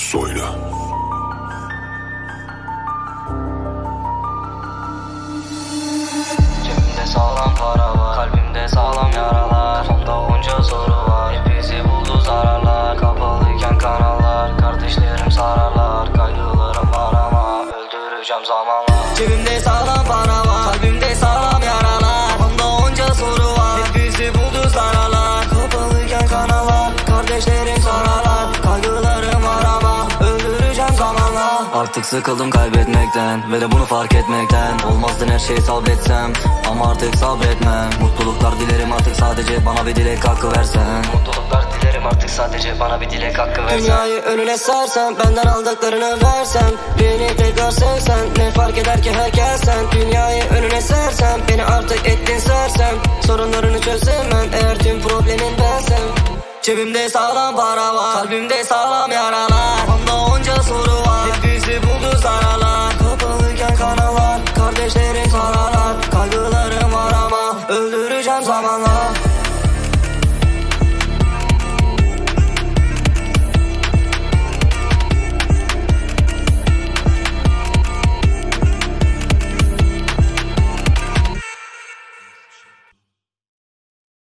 Soylu. Cebimde sağlam para var, kalbimde sağlam yaralar. Kafamda onca soru var, hep bizi buldu zararlar. Kapalıyken kanallar, kardeşlerim sararlar. Kaygılarım var ama öldüreceğim zamanla. Cebimde sağlam para var, kalbimde sağlam yaralar. Kafamda onca soru var, hep bizi buldu zararlar. Kapalıyken kanallar, kardeşlerim sararlar. Kaygılarım var ama öldüreceğim zamanla. Artık sıkıldım kaybetmekten ve de bunu fark etmekten. Olmazdı her şeyi sabretsem ama artık sabretmem. Mutluluklar dilerim artık, sadece bana bir dilek hakkı versen. Mutluluklar dilerim artık, sadece bana bir dilek hakkı versen. Dünyayı önüne sersen, benden aldıklarını versen, beni tekrar sevsen, ne fark eder ki herkes sen. Dünyayı önüne sersen, beni artık ettin sersem. Sorunlarını çözemem eğer tüm problemin bensen. Cebimde sağlam para var, kalbimde sağlam yaralar. Kafamda onca soru var, hep bizi buldu zararlar. Kapalıyken kanallar, kardeşlerim sararlar. Kaygılarım var ama öldüreceğim zamanla.